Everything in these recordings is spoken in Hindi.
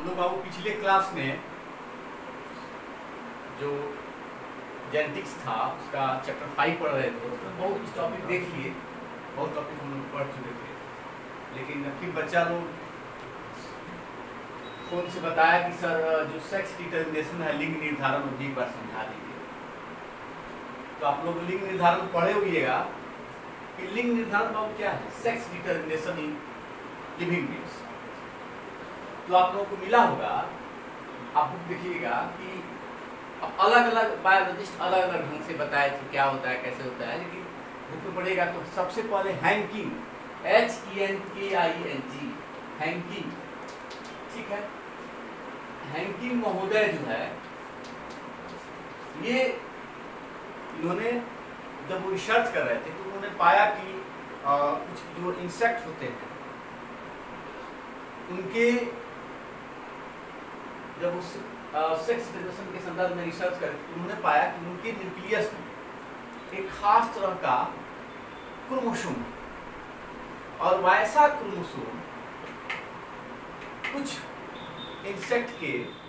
हम लोग आपको पिछले क्लास में जो जेनेटिक्स था उसका चैप्टर 5 पढ़ रहे थे, उसमें बहुत इस टॉपिक देख लिए, बहुत टॉपिक हम लोग पढ़ चुके थे। लेकिन फिर बच्चा लोग फोन से बताया कि सर जो सेक्स डिटर्मिनेशन है, लिंग निर्धारण, वो भी एक बार समझा दीजिए। तो आप लोग लिंग निर्धारण पढ़े होइएगा कि लिंग निर्धारण मतलब क्या है, sex determination in living beings. तो आप लोगों को मिला होगा, आप बुक देखिएगा कि अब अलग अलग बायोलॉजिस्ट अलग अलग ढंग से बताए थे क्या होता है, कैसे होता है, लेकिन बुक में पढ़ेगा तो सबसे पहले हैंकिंग, HENKING, हैंकिंग, ठीक है। हैंकिंग महोदय जो है, ये इन्होंने जब वो रिसर्च कर रहे थे तो उन्होंने पाया कि कुछ जो इंसेक्ट होते हैं उनके जब उस सेक्स डिटर्मिनेशन के संदर्भ में रिसर्च करें तो उन्होंने पाया कि उनके न्यूक्लियस में एक खास तरह का क्रोमोसोम है, और वैसा क्रोमोसोम कुछ इंसेक्ट के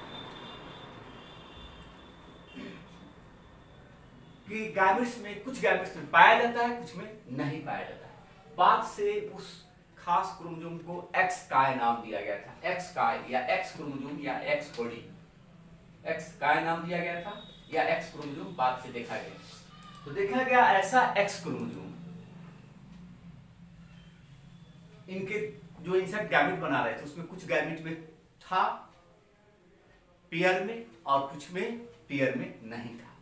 गैमेट्स में, कुछ गैमेट्स में पाया जाता है, कुछ में नहीं पाया जाता है। बाद से उस खास क्रोमोसोम को एक्स काय नाम दिया गया था। एक्स काय या एक्स क्रोमोसोम या एक्स बॉडी, एक्स काय नाम दिया गया था या एक्स क्रोमोसोम बाद से देखा गया। तो देखा गया ऐसा एक्स क्रोमोसोम इनके जो इंसेक्ट गैमेट बना रहे थे उसमें कुछ गैमेट में था पेयर में और कुछ में पेयर में नहीं था।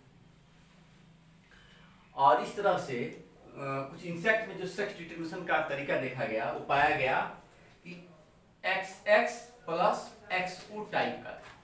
और इस तरह से कुछ इंसेक्ट में जो सेक्स डिटर्मिनेशन का तरीका देखा गया, वो पाया गया कि XX प्लस XO टाइप का था।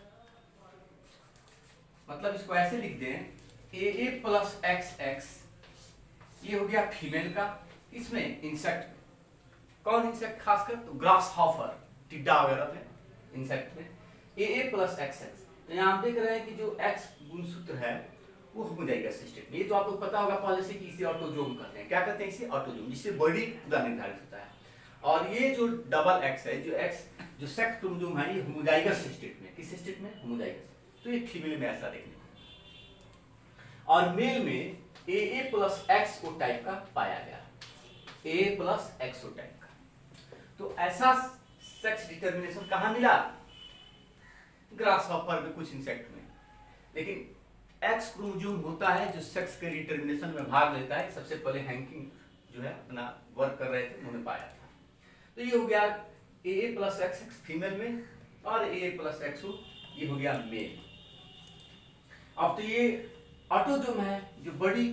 मतलब इसको ऐसे लिख दें, AA प्लस XX, ये हो गया फीमेल का। इसमें इंसेक्ट कौन इंसेक्ट, खासकर तो ग्रास हॉपर, टिड्डा वगैरह में इंसेक्ट में AA प्लस XX। तो यहाँ हम देख रहे हैं कि जो X गुणसूत्र है वो होमोजाइगस स्टेट में। ये तो आपको पता होगा पहले से कि इसे ऑटोजोम कहते हैं। क्या कहते हैं इसे? ऑटोजोम, जिससे बॉडी पूरा निर्धारित होता है। और ये जो डबल एक्स है, जो एक्स जो सेक्स क्रोमोसोम है, ये होमोजाइगस स्टेट में। किस स्टेट में? होमोजाइगस। तो ये फीमेल में ऐसा देखने को, और मेल में AA प्लस XO टाइप का पाया गया, AA प्लस XO टाइप का। तो ऐसा सेक्स डिटर्मिनेशन कहाँ मिला? ग्रास हॉपर में, कुछ इंसेक्ट में। लेकिन एक्स क्रोमोसोम होता है जो सेक्स के डिटर्मिनेशन में भाग लेता है। सबसे पहले हैंकिंग जो है अपना वर्क कर रहे थे, उन्होंने पाया था। तो ये हो गया AA प्लस XX फीमेल में, और AA प्लस XO ये हो गया मेल। अब तो ये ऑटोजोम है जो बॉडी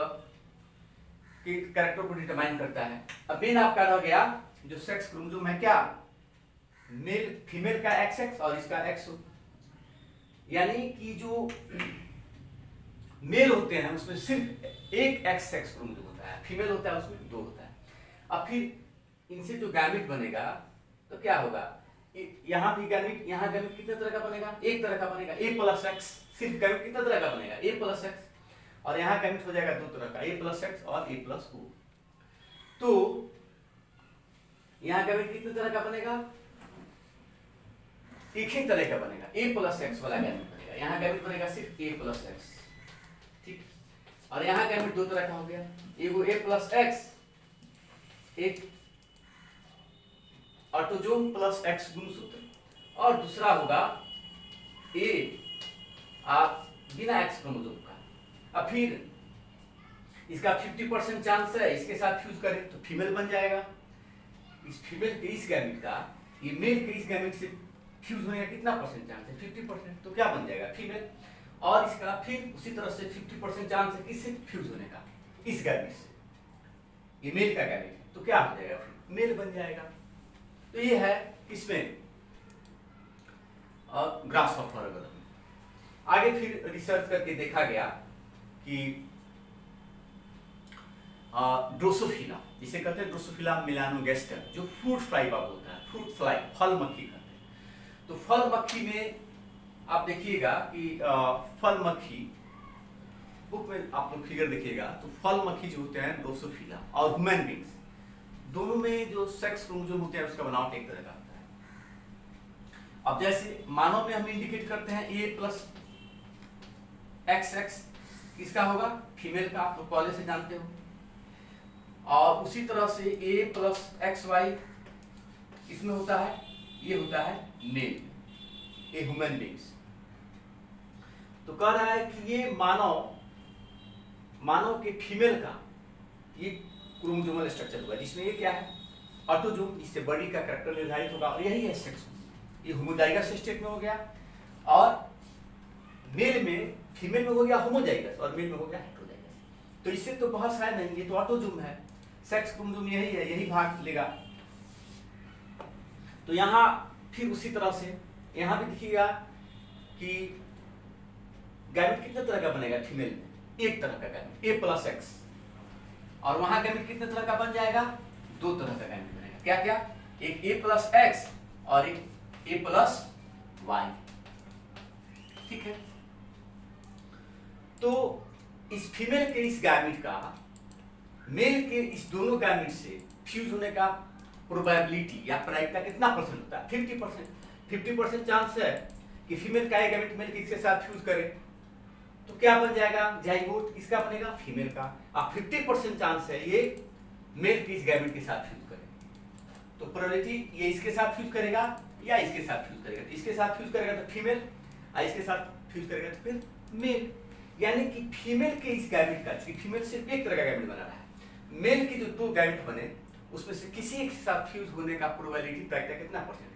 के कैरेक्टर को डिटरमाइन करता है। अब मेन आपका रह गया जो सेक्स क्रोमोसोम है, क्या? मेल, फीमेल का XX और इसका XO। यानी कि जो मेल होते हैं उसमें सिर्फ एक एक्स सेक्स क्रोमोसोम होता है, फीमेल होता है उसमें 2 होता है। अब फिर इनसे जो गैमेट बनेगा तो क्या होगा, यहाँ भी गैमेट, यहाँ गैमेट कितने तरह का बनेगा? एक तरह का बनेगा, A प्लस एक्स। सिर्फ गैमेट कितने तरह का बनेगा? A plus X. और यहाँ गैमेट हो जाएगा 2 तरह का, A प्लस एक्स और A प्लस O। तो यहाँ गैमेट कितने तरह का बनेगा? एक ही तरह का बनेगा, A प्लस एक्स वाला गैमेट बनेगा। यहाँ गैमेट बनेगा सिर्फ A प्लस एक्स, ठीक। और यहाँ गैमेट 2 तरह का हो गया, एगो A प्लस एक्स, एक ऑटोजोम प्लस एक्स गुणसूत्र, और दूसरा होगा A बिना एक्स क्रोमोसोम का। अब फिर इसका 50% चांस है, इसके साथ फ्यूज करें तो फीमेल बन जाएगा। इस फीमेल के इस गैमेट का ये मेल के इस गैमेट से फ्यूज होने का कितना परसेंट चांस है? 50%। तो क्या बन जाएगा? फीमेल। और इसका फिर उसी तरह से 50% चांस है किससे फ्यूज होने का? इस गैमेट से। ये मेल का गैमेट है, तो क्या हो जाएगा? फिर मेल बन जाएगा। तो ये है किसमें? ग्रास हॉपर वगैरह में। आगे फिर रिसर्च करके देखा गया कि ड्रोसोफिला, जिसे कहते हैं ड्रोसोफिला मेलानोगेस्टर, जो फ्रूट फ्लाई बाग होता है, फ्रूट फ्लाई, फल मक्खी कहते हैं। तो फल मक्खी में आप देखिएगा कि फल मक्खी, बुक में आप लोग फिगर देखिएगा तो फल मक्खी जो होते हैं ड्रोसोफिला और ह्यूमन बींग्स, दोनों में जो सेक्स क्रोमोसोम होते हैं उसका बनावट एक तरह का होता है। अब जैसे मानव में हम इंडिकेट करते हैं ए प्लस एक्स एक्स, किसका होगा? फीमेल का, आप लोग पहले से जानते हो। और उसी तरह से ए प्लस एक्स वाई इसमें होता है, ये होता है मेल, ए ह्यूमन बींग्स। तो कह रहा है कि ये मानव के फीमेल का ये क्रोमोसोमल स्ट्रक्चर होगा, जिसमें ये क्या है? ऑटोजोम, इससे बॉडी का कैरेक्टर निर्धारित होगा, और यही है सेक्स। ये होमोजाइगस स्टेट में हो गया, और मेल में, फीमेल में हो गया होमोजाइगस, और मेल में हो गया हेटेरोजाइगस। तो इससे तो बहुत है नहीं, ये तो ऑटोजोम है, सेक्स क्रोमोसोम यही है, यही भाग लेगा। तो यहाँ फिर उसी तरह से यहाँ भी दिखेगा कि गैमेट कितने तरह का बनेगा? फीमेल में एक तरह का गैमेट, ए प्लस एक्स, और वहां गैमेट कितने तरह का बन जाएगा? दो तरह का गैमेट बनेगा। क्या क्या? एक ए प्लस एक्स और एक ए प्लस वाई। ठीक है, तो इस फीमेल के इस गैमेट का मेल के इस दोनों गैमेट से फ्यूज होने का प्रोबेबिलिटी या प्रायिकता कितना परसेंट होता है? 50%। 50% चांस है कि फीमेल का गैमेट मेल के इसके साथ फ्यूज करे, तो क्या बन जाएगा? जाइगोट। किसका बनेगा? फीमेल का। अब 50% चांस है ये मेल के इस गैमेट के साथ फ्यूज करे, तो प्रोबेबिलिटी ये इसके साथ फ्यूज करेगा या इसके साथ फ्यूज करेगा। तो इसके साथ फ्यूज करेगा तो फीमेल, और इसके साथ फ्यूज करेगा तो फिर मेल। यानी कि फीमेल के इस गैमेट का, क्योंकि फीमेल सिर्फ एक तरह का गैमेट बना रहा है, मेल के जो दो गैमेट बने उसमें से किसी एक के साथ फ्यूज होने का प्रोबेबिलिटी प्रायिकता कितना परसेंट?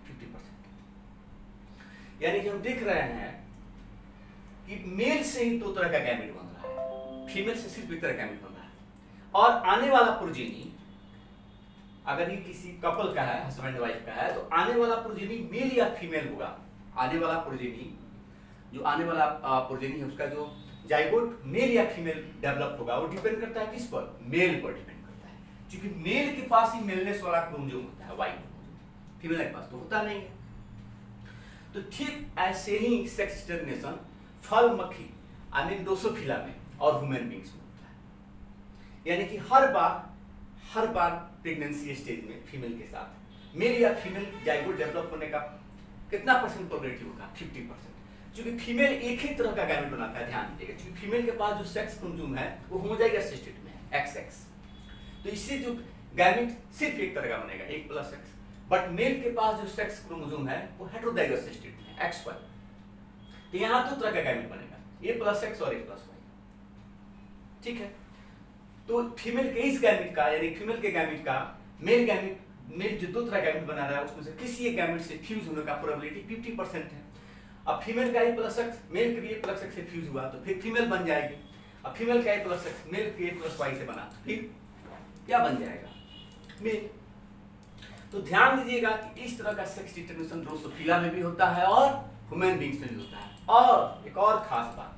50%। यानी कि हम देख रहे हैं कि मेल से ही दो तरह का गैमेट बन रहा है, फीमेल से सिर्फ एक तरह का गैमेट बन रहा है। और आने वाला प्रोजेनी, अगर ये किसी कपल का है, हस्बैंड वाइफ का है, तो आने वाला प्रोजेनी मेल या फीमेल होगा। आने वाला प्रोजेनी, जो आने वाला प्रोजेनी है, उसका जो जाइगोट मेल या फीमेल डेवलप होगा, वो डिपेंड करता है किस पर? मेल पर डिपेंड करता है, क्योंकि मेल के पास ही मेलनेस वाला क्रोमोसोम होता है, वाई क्रोमोसोम, फीमेल के पास तो होता नहीं है। तो ठीक ऐसे ही सेक्स डिटरमिनेशन फल मक्खी आई मीन ड्रोसोफिला में और ह्यूमन बींग्स में होता है। यानी कि हर बार प्रेगनेंसी स्टेज में फीमेल के साथ मेल या फीमेल जाइगोट डेवलप होने का कितना परसेंट प्रोबेबिलिटी होगा? 50%। क्योंकि फीमेल एक ही तरह का गैमेट बनाता है, ध्यान दीजिएगा, क्योंकि फीमेल के पास जो सेक्स क्रोमोसोम है वो होमोजाइगस स्टेट में है, XX। तो इससे जो गैमेट सिर्फ एक तरह का बनेगा, एक प्लस एक्स। बट मेल के पास जो सेक्स क्रोमोसोम है वो हेटेरोजाइगस स्टेट में है, XY। तो यहां दो तरह का गैमेट बनेगा, ए प्लस एक्स और ए प्लस वाई। ठीक है, तो फीमेल के इस गैमेट का, यानी फीमेल के गैमेट का मेल जो दो तरह गैमेट बना रहा है, उसमें से किसी एक गैमेट से फ्यूज होने का प्रोबेबिलिटी 50% है। अब फीमेल का ए प्लस एक्स मेल के ए प्लस एक्स से फ्यूज हुआ तो फिर फीमेल बन जाएगी। अब फीमेल का ए प्लस एक्स मेल के ए प्लस वाई से बना तो फिर क्या बन जाएगा? मेल। तो ध्यान दीजिएगा कि इस तरह का सेक्स डिटरमिनेशन ड्रोसोफिला में भी होता है और ह्यूमन बींग्स में भी होता है। और एक और खास बात,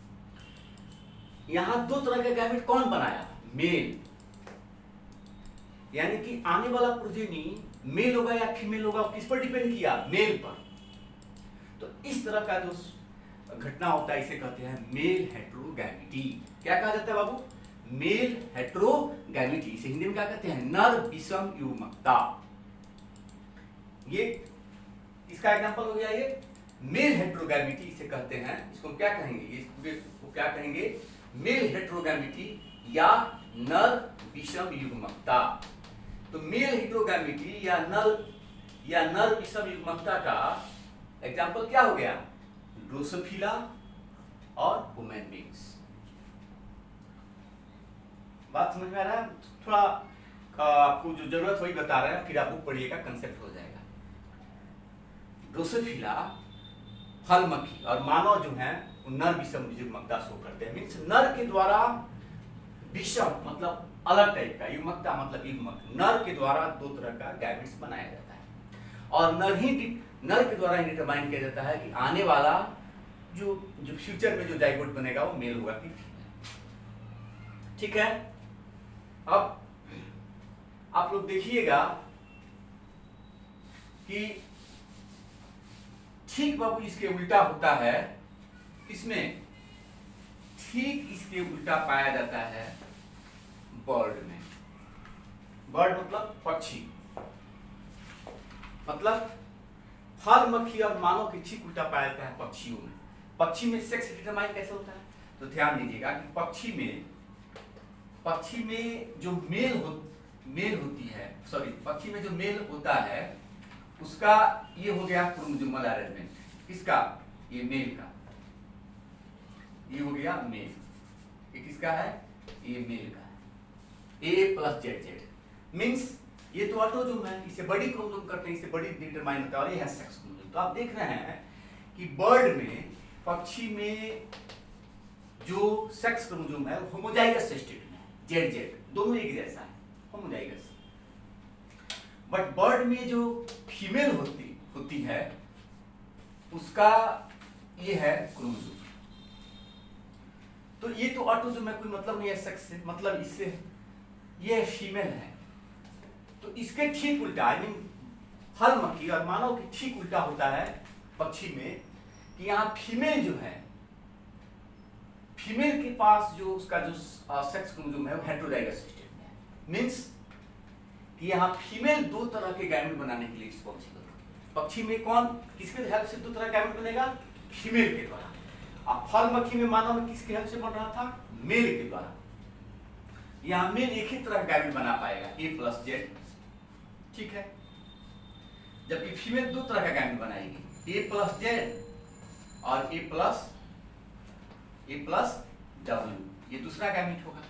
यहां दो तरह का गैमेट कौन बनाया? मेल। यानी कि आने वाला प्रोजेनी मेल होगा या फीमेल होगा, किस पर डिपेंड किया? मेल पर। तो इस तरह का जो घटना होता है इसे कहते हैं मेल हेटेरोगैमिटी। क्या कहा जाता है बाबू? Mail heterogamety. इसे हिंदी में क्या कहते हैं? नर विषम युग्मकता। ये इसका एग्जांपल हो गया, ये मेल हेटेरोगैमिटी इसे कहते हैं। इसको क्या कहेंगे? इसको क्या कहेंगे? मेल हेटेरोगैमिटी या नर विषम युग्मकता। तो मेल हेटेरोगैमिटी या नर विषम युग्मकता का एग्जाम्पल क्या हो गया? ड्रोसोफिला और ह्यूमन बींग्स। बात समझ में आ रहा है? थोड़ा आपको जो जरूरत वही बता रहे हैं, फिर आप बुक पढ़िएगा, कंसेप्ट हो जाएगा। ड्रोसोफिला फल मक्खी और मानव जो है नर विषम युग्मकता शो करते हैं। मीन्स नर के द्वारा विषम मतलब अलग टाइप का, युग्मकता मतलब युग्मक, नर के द्वारा दो तरह का गैमेट्स बनाया जाता है। और नर के द्वारा डिटरमाइन किया जाता है कि आने वाला जो फ्यूचर में जो जाइगोट बनेगा वो मेल होगा कि फीमेल। ठीक है, अब आप लोग देखिएगा कि ठीक बाबू इसके उल्टा होता है। इसमें ठीक इसके उल्टा पाया जाता है बर्ड में। बर्ड मतलब पक्षी, मतलब फल, मक्खी और मानव के ठीक उल्टा पाया जाता है पक्षियों में। पक्षी में सेक्स डिटरमाइन कैसे होता है? तो ध्यान दीजिएगा कि पक्षी में जो मेल होती है, सॉरी, पक्षी में जो मेल होता है उसका ये हो गया क्रोमोसोमल अरेंजमेंट। किसका? ये मेल का। ये हो गया मेल। ये किसका है? ये मेल का है। A प्लस ZZ मीन्स ये तो ऑटोजोम है, इसे बड़ी क्रोमोसोम करते हैं, इसे बड़ी डिटरमाइन होता है, और ये है सेक्स क्रोमोसोम। तो आप देख रहे हैं कि बर्ड में, पक्षी में जो सेक्स क्रोमोसोम है होमोजाइगस स्टेट में है, ZZ दोनों एक जैसा है, होमोजाइगस। बट बर्ड में जो फीमेल होती है उसका ये है क्रोमोसोम। तो ये तो ऑटोजोम है, कोई मतलब नहीं है सेक्स से, मतलब इससे ये फीमेल है। तो इसके ठीक उल्टा, आई मीन फल, मक्खी और मानव के ठीक उल्टा होता है पक्षी में कि यहाँ फीमेल जो है, फीमेल के पास जो उसका जो सेक्स क्रोमोसोम है वो हेटेरोजाइगस स्टेट में है। मींस कि यहाँ फीमेल दो तरह के गैमेट बनाने के लिए रिस्पॉन्सिबल है। पक्षी में कौन, किसके हेल्प से दो तरह का गैमेट बनेगा? फीमेल के द्वारा। अब फल, मक्खी में, मानव में किसके हेल्प से बन रहा था? मेल के द्वारा। यहाँ मेल एक ही तरह का गैमेट बना पाएगा, A प्लस Z, ठीक है, जबकि फीमेल दो तरह का गैमेट बनाएगी, A प्लस Z और A प्लस W, ये दूसरा गैमेट होगा।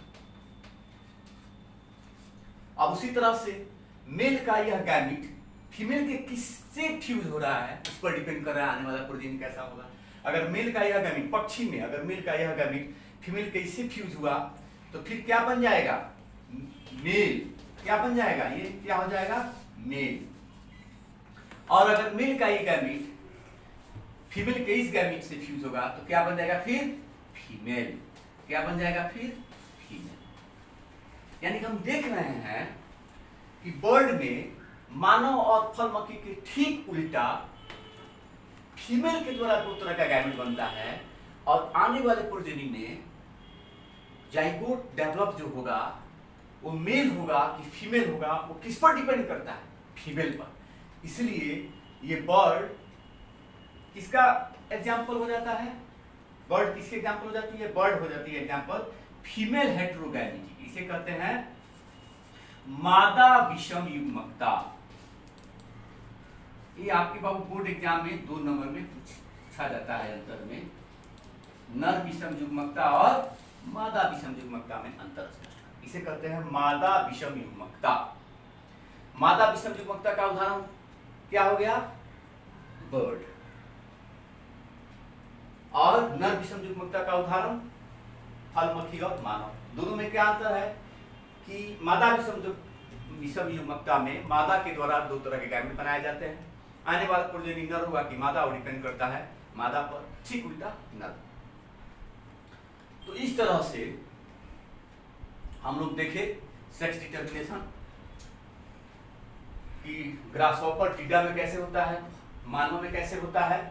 अब उसी तरह से मेल का यह गैमेट फीमेल के किससे फ्यूज हो रहा है उस पर डिपेंड कर रहा है आने वाला प्रोटीन कैसा होगा। अगर मेल का यह गैमेट, पक्षी में अगर मेल का यह गैमेट फीमेल के इससे फ्यूज हुआ तो फिर क्या बन जाएगा? मेल। क्या बन जाएगा? ये क्या हो जाएगा? मेल। और अगर मेल का ये गैमेट फीमेल के इस गैमेट से फ्यूज होगा तो क्या बन जाएगा? फिर फीमेल। क्या बन जाएगा? फिर फीमेल। यानी कि हम देख रहे हैं कि बर्ड में मानव और फल, मक्खी के ठीक उल्टा फीमेल के द्वारा दो तरह का गैमेट बनता है, और आने वाले प्रोजेनी में जाइगोट डेवलप जो होगा वो मेल होगा कि फीमेल होगा, वो किस पर डिपेंड करता है? फीमेल पर। इसलिए ये बर्ड किसका एग्जाम्पल हो जाता है? बर्ड किसके एग्जाम्पल हो जाती है? बर्ड हो जाती है एग्जाम्पल फीमेल हेटेरोगैमेटी। इसे कहते हैं मादा विषम युग्मकता। ये आपके बाबू बोर्ड एग्जाम में 2 नंबर में पूछा जाता है अंतर में, नर विषम युग्मकता और मादा विषम युग्मकता में अंतर। इसे कहते हैं मादा विषम युग्मकता। मादा विषम युग्मकता का उदाहरण क्या हो गया? बर्ड। और नर विषम युग्मकता का उदाहरण फल, मक्खी और मानव। दोनों में क्या अंतर है कि मादा विषम युग्मकता में मादा के द्वारा दो तरह के गैमेट बनाए जाते हैं। आने वाला प्रोजेनी नर होगा कि मादा, और डिपेंड करता है मादा पर। ठीक उल्टा नर। तो इस तरह से हम लोग देखे सेक्स डिटर्मिनेशन कि ग्रासहॉपर टिड्डा में कैसे होता है, मानव में कैसे होता है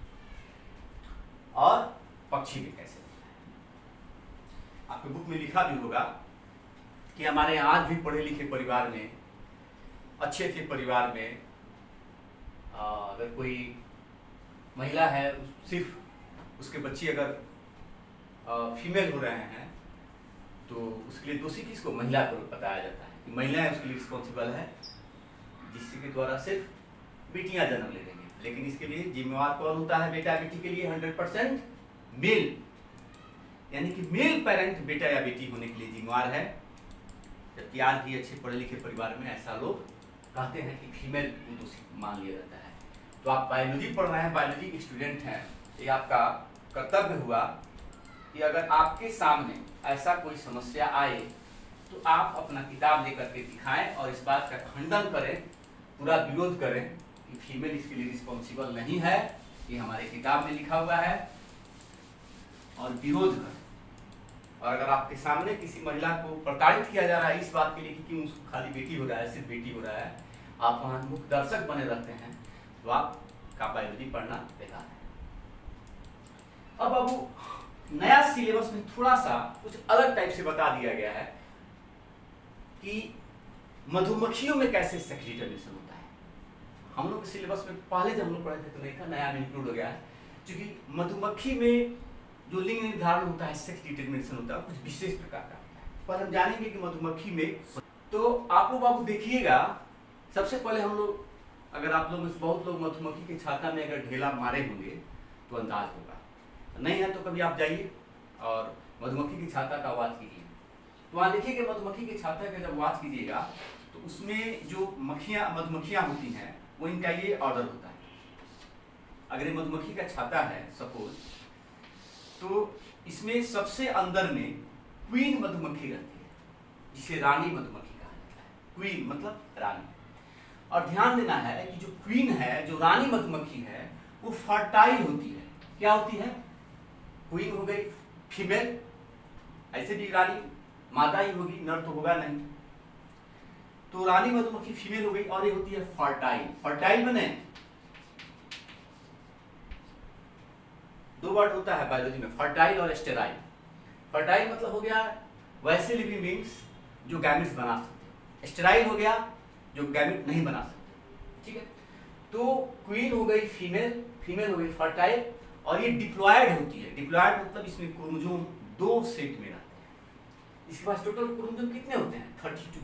और पक्षी में कैसे होता है। आपके बुक में लिखा भी होगा कि हमारे यहाँ आज भी पढ़े लिखे परिवार में, अच्छे परिवार में अगर कोई महिला है, सिर्फ उसके बच्चे अगर फीमेल हो रहे हैं तो उसके लिए दोषी किसको? महिला को बताया जाता है कि महिला है उसके लिए रिस्पॉन्सिबल है, जिसके द्वारा सिर्फ बेटियां जन्म ले रही हैं। लेकिन इसके लिए जिम्मेवार कौन होता है? बेटा बेटी के लिए 100% मेल, यानी कि मेल पेरेंट बेटा या बेटी होने के लिए जिम्मेवार है। जबकि आज भी अच्छे पढ़े लिखे परिवार में ऐसा लोग कहते हैं कि फीमेल को दोषी मान लिया जाता है। तो आप बायोलॉजी पढ़ रहे हैं, बायोलॉजी के स्टूडेंट हैं, ये आपका कर्तव्य हुआ कि अगर आपके सामने ऐसा कोई समस्या आए तो आप अपना किताब लेकर के दिखाएं और इस बात का खंडन करें, पूरा विरोध करें कि फीमेल इसके लिए रिस्पॉन्सिबल नहीं है, ये हमारे किताब में लिखा हुआ है, और विरोध करें। और अगर आपके सामने किसी महिला को प्रताड़ित किया जा रहा है इस बात के लिए कि क्यों उसको खाली बेटी हो रहा है, सिर्फ बेटी हो रहा है, आप वहां मुख्य दर्शक बने रहते हैं, तो आपका बायोलॉजी पढ़ना बेकार है। अब बाबू नया सिलेबस में थोड़ा सा कुछ अलग टाइप से बता दिया गया है कि मधुमक्खियों में कैसे सेक्स डिटर्मिनेशन होता है। हम लोग के सिलेबस में पहले जब हम लोग पढ़े थे तो नहीं था, नया में इंक्लूड हो गया है। क्योंकि मधुमक्खी में जो लिंग निर्धारण होता है, सेक्स डिटरमिनेशन होता है, कुछ विशेष प्रकार का होता है। पर हम जानेंगे कि मधुमक्खी में, तो आप लोग बाबू देखिएगा, सबसे पहले हम लोग, अगर आप लोग में बहुत लोग मधुमक्खी के छाता में अगर ढेला मारे होंगे तो अंदाज होगा, नहीं है तो कभी आप जाइए और मधुमक्खी की छाता का आवाज कीजिए। तो वहाँ देखिए कि मधुमक्खी के छाता का जब आवाज कीजिएगा तो उसमें जो मधुमक्खियाँ होती हैं वो इनका ये ऑर्डर होता है। अगर ये मधुमक्खी का छाता है सपोज, तो इसमें सबसे अंदर में क्वीन मधुमक्खी रहती है, जिसे रानी मधुमक्खी कहा जाता है। क्वीन मतलब रानी। और ध्यान देना है कि जो क्वीन है, जो रानी मधुमक्खी है, वो फर्टाइल होती है। क्या होती है? क्वीन हो गई फीमेल, ऐसे भी रानी मादा ही होगी, नर तो होगा नहीं। तो रानी मधुमक्खी फीमेल हो गई और ये होती है फर्टाइल। फर्टाइल बने दो वर्ड होता है बायोलॉजी में, फर्टाइल और स्टेराइल। फर्टाइल मतलब हो गया वैसे लिविंग बींग्स जो गैमेट्स बना सकते हैं, स्टेराइल हो गया जो गैमेट नहीं बना सकते। ठीक है, तो क्वीन हो गई फीमेल, फीमेल हो गई फर्टाइल, और ये डिप्लॉयड होती है। डिप्लॉयड मतलब इसमें क्रोमोसोम 2 सेट में रहते हैं। इसके पास टोटल क्रोमोसोम कितने होते हैं? 32।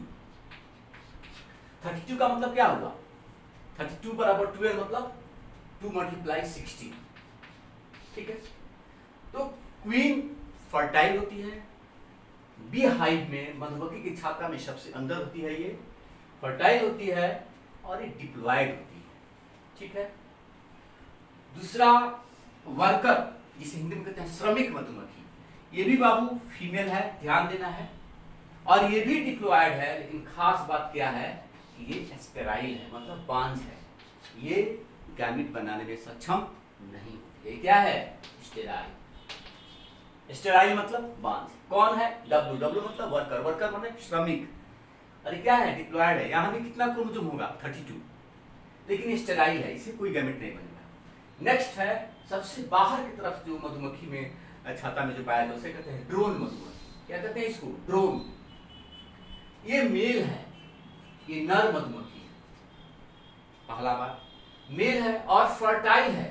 32 का मतलब क्या होगा? 32 बराबर 12 मतलब 2 × 16। ठीक है, तो क्वीन फर्टाइल होती है, बी हाइव में मधुमक्खी की छाता में सबसे अंदर होती है, ये फर्टाइल होती है और ये डिप्लॉयड होती है। ठीक है, दूसरा वर्कर, जिसे हिंदी में कहते हैं श्रमिक मधुमक्खी, ये भी बाबू फीमेल है, ध्यान देना है, और ये भी डिप्लॉयड है। लेकिन खास बात क्या है कि ये स्टेराइल है, मतलब बांझ है, ये गैमेट बनाने में सक्षम नहीं होती। ये क्या है? स्टेराइल। स्टेराइल मतलब बांझ। कौन है? डब्ल्यू। डब्ल्यू मतलब वर्कर, वर्कर मतलब श्रमिक। अरे क्या है? डिप्लॉयड है। यहाँ भी कितना क्रोमोसोम होगा? 32, लेकिन स्टेराइल है, इसे कोई गैमेट नहीं बनेगा। नेक्स्ट है सबसे बाहर की तरफ जो मधुमक्खी में छाता में जो पाया जाता है उसे कहते हैं ड्रोन मधुमक्खी। क्या कहते हैं इसको? ड्रोन। ये मेल है, ये नर मधुमक्खी है, पहला बात मेल है और फर्टाइल है।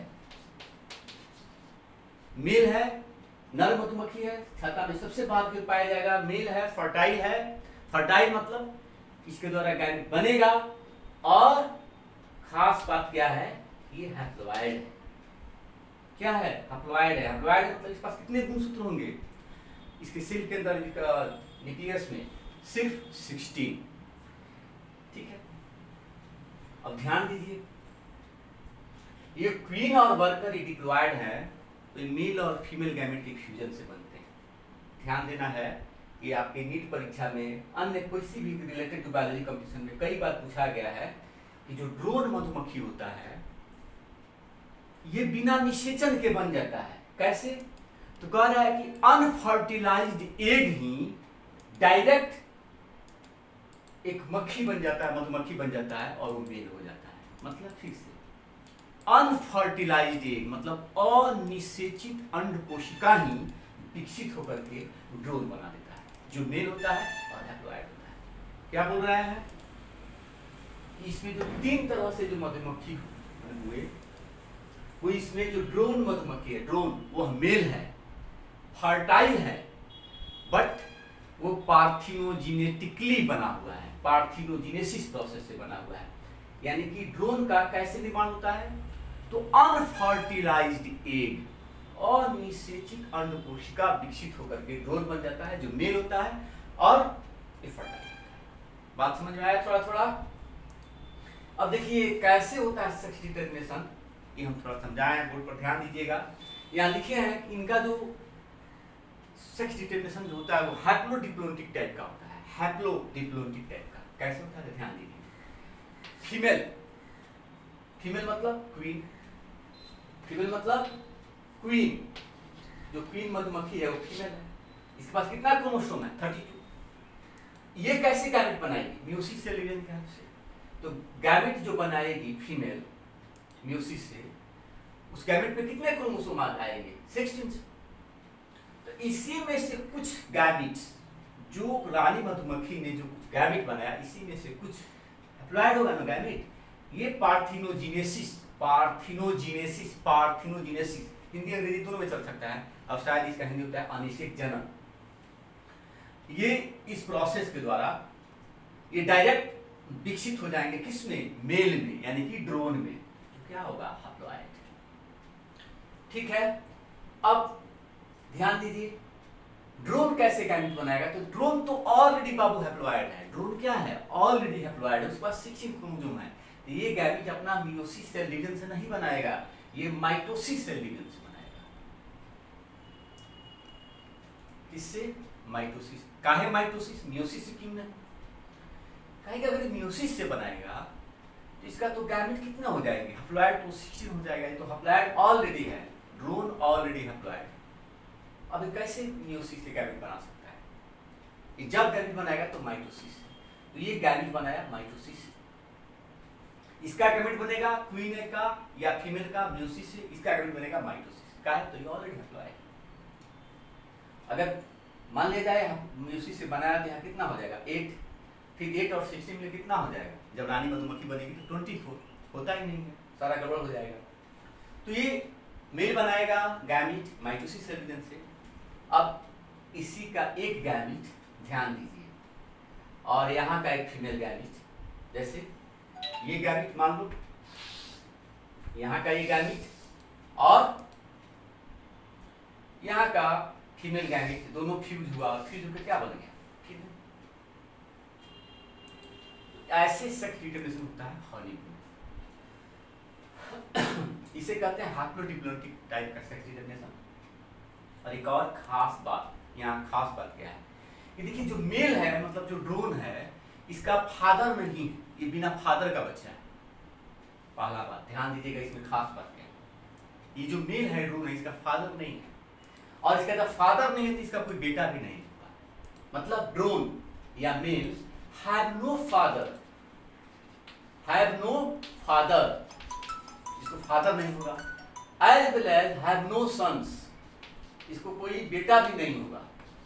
मेल है, नर मधुमक्खी है, छाता में सबसे बाहर की पाया जाएगा, मेल है, फर्टाइल है। फर्टाइल मतलब इसके द्वारा गैमेट बनेगा, और खास बात क्या है? ये हैप्लॉइड है। क्या है? हैप्लॉइड है। हैप्लॉइड मतलब इसके पास कितने गुणसूत्र होंगे? इसके सेल के अंदर न्यूक्लियस में सिर्फ 16। ठीक है, अब ध्यान दीजिए, ये क्वीन और वर्कर ये डिप्लॉयड है, तो ये मेल और फीमेल गैमेट के फ्यूजन से बनते हैं। ध्यान देना है कि आपके नीट परीक्षा में, अन्य किसी भी रिलेटेड टू बायोलॉजी कंपटीशन में कई बार पूछा गया है कि जो ड्रोन मधुमक्खी होता है ये बिना निषेचन के बन जाता है। कैसे? तो कह रहा है कि अनफर्टिलाइज्ड एग ही डायरेक्ट एक मक्खी बन जाता है, मधुमक्खी बन जाता है, और वो मेल हो जाता है। मतलब फिर से अनफर्टिलाइज्ड एग मतलब अनिषेचित अंड कोशिका ही विकसित होकर के ड्रोन बना देता है, जो मेल होता है और हैप्लॉइड होता है। क्या बोल रहा है? इसमें जो 3 तरह से जो मधुमक्खी हुए, वो इसमें जो ड्रोन मधुमक्खी है, ड्रोन वो मेल है, फर्टाइल है, बट वो पार्थिनोजेनेटिकली बना हुआ है, पार्थिनोजेनेसिस प्रोसेस से बना हुआ है। यानी कि ड्रोन का कैसे निर्माण होता है? तो अनफर्टिलाइज्ड एग, अनिषेचित अंड कोशिका विकसित होकर के ड्रोन बन जाता है, जो मेल होता है और फर्टाइल होता है। बात समझ में आया थोड़ा थोड़ा? अब देखिए कैसे होता है सेक्स डिटरमिनेशन, ये हम थोड़ा समझाएं, बोर्ड पर ध्यान दीजिएगा। यहाँ लिखे हैं कि इनका जो सेक्स डिटरमिनेशन जो होता है वो हैप्लोडिप्लोइडिक टाइप का होता है। हैप्लोडिप्लोइडिक टाइप का कैसे होता है? ध्यान दीजिए। फीमेल, फीमेल मतलब क्वीन, फीमेल मतलब क्वीन, जो क्वीन मधुमक्खी है वो फीमेल है। इसके पास कितना क्रोमोसोम है? 32। ये कैसे गैमेट बनाएगी? म्यूसिस से लिगेंड के हेल्प से। तो गैमेट जो बनाएगी फीमेल म्यूसिस से, उस गैमेट में कितने क्रोमोसोम आएंगे? 16। तो इसी में से कुछ गैमेट्स, जो रानी मधुमक्खी ने जो कुछ गैमेट बनाया, इसी में से कुछ हैप्लॉइड होगा ना गैमेट, ये पार्थिनोजेनेसिस, पार्थिनोजेनेसिस, पार्थिनोजेनेसिस हिंदी अंग्रेजी दोनों में चल सकता है। अब शायद इसका हिंदी होता है अनिषेक जनन। ये इस प्रोसेस के द्वारा ये डायरेक्ट विकसित हो जाएंगे किसमें, मेल में, यानी कि ड्रोन में। तो क्या होगा, हैप्लॉइड। ठीक है, अब ध्यान दीजिए ड्रोन कैसे गैमेट बनाएगा। तो ड्रोन तो ऑलरेडी बाबू हैप्लॉइड है, ड्रोन क्या है, ऑलरेडी हैप्लॉइड है, उसके पास 16 क्रोमोसोम है। तो ये गैमेट अपना मियोसिस सेल डिवीजन से नहीं बनाएगा, ये माइटोसिस सेल डिवीजन से बनाएगा। किससे, माइटोसिस। काहे माइटोसिस, मियोसिस से क्यों नहीं? कहेगा अगर मियोसिस से बनाएगा तो इसका तो गैमेट कितना हो जाएंगे, हैप्लॉइड तो 16 हो जाएगा। ये तो हैप्लॉइड ऑलरेडी है, ड्रोन ऑलरेडी हैप्लॉइड। अब कैसे मियोसिस से गैमेट बना सकता है? ये जब गैमेट बनाएगा तो माइटोसिस। तो ये गैमेट बनाया माइटोसिस, इसका गैमेट बनेगा क्वीन का या फीमेल का मियोसिस से, इसका गैमेट बनेगा माइटोसिस का है, तो ये ऑलरेडी हैप्लॉइड। अगर मान लिया जाए मियोसिस से बनाया तो यहाँ कितना हो जाएगा 8, फिर 8 और 16 में कितना हो जाएगा, जब रानी मधुमक्खी बनेगी तो 24, होता ही नहीं है, सारा गड़बड़ हो जाएगा। तो ये मेल बनाएगा गैमेट माइटोसिस सेल डिवीजन से। अब इसी का एक गैमेट ध्यान दीजिए और यहाँ का एक फीमेल गैमेट, जैसे ये गैमेट मान लो, यहाँ का ये गैमेट और यहाँ का फीमेल गैमेट, दोनों फ्यूज हुआ, फ्यूज होकर क्या बन गया, फीमेल। ऐसे सेक्स डिटरमिनेशन होता है हनीमून। इसे कहते हैं हैप्लोडिप्लोइडिक टाइप का सेक्स डिटरमिनेशन। और एक और खास बात, यहाँ खास बात क्या है कि देखिए जो मेल है, मतलब जो ड्रोन है, इसका फादर नहीं, ये बिना फादर का बच्चा है। पहला बात ध्यान दीजिएगा, इसमें खास बात क्या है, ये जो मेल है ड्रोन है, इसका फादर नहीं है, और इसका जब फादर नहीं है तो इसका कोई बेटा भी नहीं होगा। मतलब ड्रोन या male have no father, have no father, इसको फादर नहीं होगा, as well as have no sons, इसको कोई बेटा भी नहीं होगा।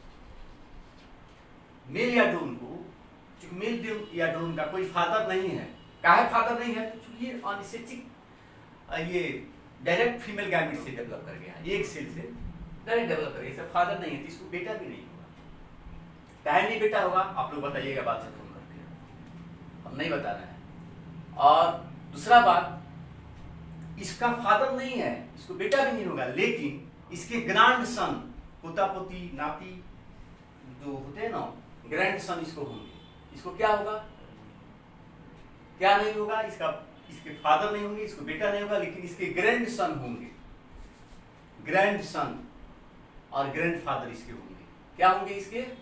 मेल या ड्रोन को, चूंकि मेल या ड्रोन का कोई फादर नहीं है, काहे फादर नहीं है, तो चूंकि ये अनिषेचिक, ये डायरेक्ट फीमेल गैमेट से डेवलप कर गया, एक सेल से डायरेक्ट डेवलप कर गया, इसका फादर नहीं है, तो इसको बेटा भी नहीं होगा। काहे नहीं बेटा होगा, आप लोग बताइएगा बात से फोन करके, हम नहीं बता रहे हैं। और दूसरा बात, इसका फादर नहीं है, इसको बेटा भी नहीं होगा, लेकिन इसके ग्रैंड सन, पोता पोती नाती जो होते हैं ना, ग्रैंड सन इसको होंगे। इसको क्या होगा, क्या नहीं होगा, इसके फादर नहीं होंगे, इसको बेटा नहीं होगा, लेकिन इसके ग्रैंड सन होंगे, ग्रैंड सन और ग्रैंड फादर इसके होंगे। क्या होंगे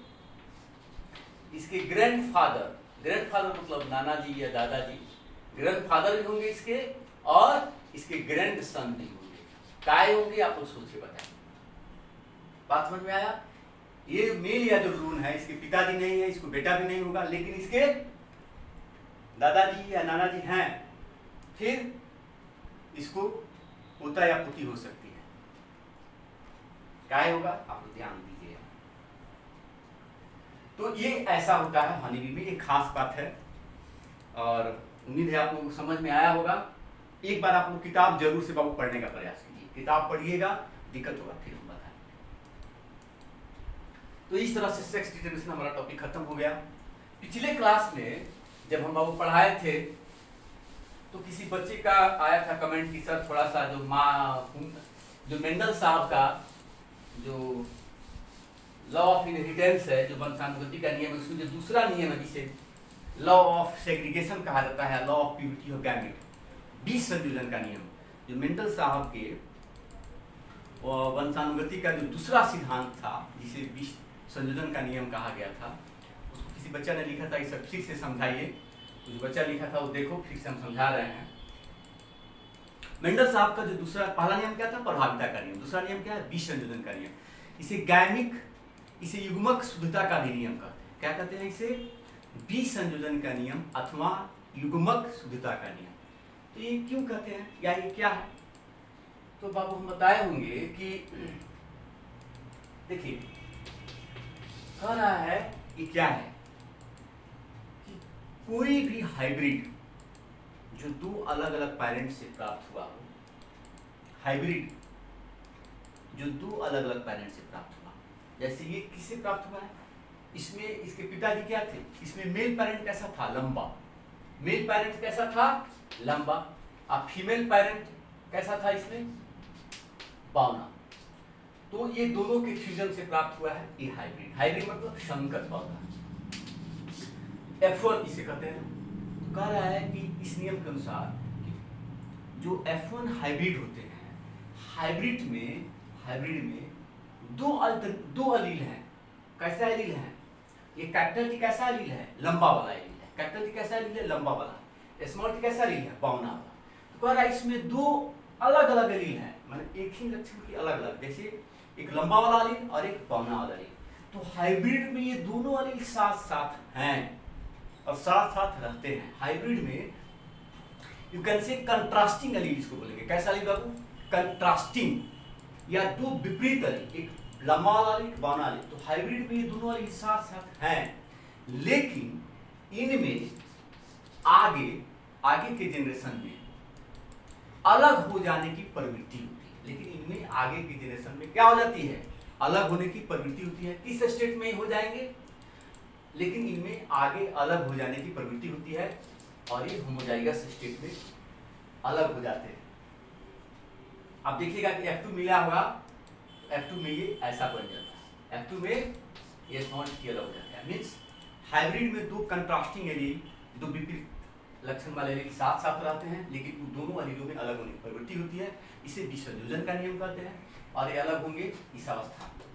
इसके ग्रैंड फादर मतलब नाना जी या दादाजी, ग्रैंड फादर भी होंगे इसके, और इसके ग्रैंड सन भी होंगे। काय होंगे, आप लोग सोच के बताएं। बात समझ में आया? ये मेल या जो ड्रोन है, इसके पिताजी नहीं है, इसको बेटा भी नहीं होगा, लेकिन इसके दादाजी या नाना जी हैं, फिर इसको पोता या पोती हो सकती है। काय होगा, आप लोग ध्यान दीजिए। तो ये ऐसा होता है हनीबी में, एक खास बात है, और उम्मीद है आप लोगों को समझ में आया होगा। एक बार आप लोग किताब जरूर से बाबू पढ़ने का प्रयास कीजिए, किताब पढ़िएगा, दिक्कत होगा फिर हम बताएं। तो इस तरह से सेक्स डिटरमिनेशन हमारा टॉपिक खत्म हो गया। पिछले क्लास में जब हम बाबू पढ़ाए थे तो किसी बच्चे का आया था कमेंट कि सर थोड़ा सा जो मेंडल साहब का जो लॉ ऑफ इनहेरिटेंस है, जो वंशानुगति का नियम है, उसमें जो दूसरा नियम है जिसे लॉ ऑफ सेग्रीगेशन कहा जाता है, law of purity of gamete, बीज संयोजन का नियम, जो मेंडल साहब के वंशानुगति का जो दूसरा सिद्धांत था, जिसे बीज संयोजन का नियम कहा गया था, उसको किसी बच्चा ने लिखा था, इसे ठीक से समझाइए। तो जो बच्चा लिखा था वो देखो, फिर से हम समझा रहे हैं। मेंडल साहब का जो दूसरा, पहला नियम क्या था, प्रभाविता का नियम, दूसरा नियम क्या है, बीज संयोजन का नियम। इसे गैमिक, इसे युग्मक शुद्धता का भी नियम कहते हैं। क्या कहते हैं इसे, बीज संयोजन का नियम अथवा युग्मक शुद्धता का नियम। तो ये क्यों कहते हैं या ये क्या है, तो बाबू हम बताए होंगे कि देखिए कह रहा है कि क्या है कि कोई भी हाइब्रिड जो दो अलग अलग पेरेंट से प्राप्त हुआ हो, हाइब्रिड जो दो अलग अलग पेरेंट से प्राप्त हुआ, जैसे ये किससे प्राप्त हुआ है, इसमें इसके पिताजी क्या थे, इसमें मेल पेरेंट कैसा था, लंबा, मेल पेरेंट कैसा था, लंबा, अब फीमेल पेरेंट कैसा था, इसमें बावना। तो ये दोनों के फ्यूजन से प्राप्त हुआ है ये हाइब्रिड। हाइब्रिड मतलब संकर पौधा, F1 इसे कहते हैं। तो कह रहा है कि इस नियम के अनुसार जो F1 हाइब्रिड होते हैं, हाइब्रिड में दो अलील हैं। कैसा अलील है, ये कैपिटल टी कैसा अलील है, लंबा वाला अलील है। कैपिटल टी कैसा अलील है, लंबा वाला। स्मॉल टी कैसा अलील है, बावना वाला। तो कह रहा है इसमें दो अलग अलग अलील हैं, माने एक ही लक्षण की अलग अलग, जैसे एक लंबा वाला अलील और एक बावना वाला अलील। तो हाइब्रिड में ये दोनों अलील साथ साथ हैं और साथ साथ रहते हैं। हाइब्रिड में you can say contrasting allele इसको बोलेंगे। कैसा अलील बाबू, कंट्रास्टिंग, या दो विपरीत अलील, एक लंबा वाला अलील, एक बावना अलील। तो हाइब्रिड में ये दोनों अलील साथ साथ हैं, लेकिन इनमें आगे के जनरेशन में अलग हो जाने की प्रवृत्ति होती है। लेकिन इनमें आगे की जनरेशन में क्या हो जाती है, अलग होने की प्रवृत्ति होती है। किस स्टेट में हो जाएंगे, लेकिन इनमें आगे अलग हो जाने की प्रवृत्ति होती है और ये होमोजाइगस स्टेट में अलग हो जाते हैं। अब देखिएगा कि F2 मिला होगा, F2 में ये ऐसा बन जाता है, F2 में ये स्मॉल टी अलग हो जाता है। मीन्स हाइब्रिड में दो कंट्रास्टिंग एलील, दो विपरीत लक्षण वाले एलील साथ साथ रहते हैं, लेकिन उन दोनों एलीलों में अलग होने की प्रवृत्ति होती है। इसे विसंयोजन का नियम कहते हैं और ये अलग होंगे इस अवस्था में।